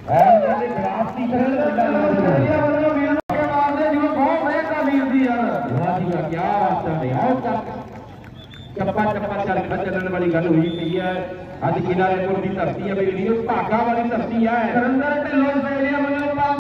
ਚੱਪਾ ਚੱਪਾ ਚੱਲਣ ਵਾਲੀ ਗੱਲ ਹੋਈ ਪਈ ਹੈ। ਅੱਜ ਕਿਨਾਰੇ ਪੁਰ ਦੀ ਧਰਤੀ ਹੈ, ਭਾਗਾ ਵਾਲੀ ਧਰਤੀ ਹੈ।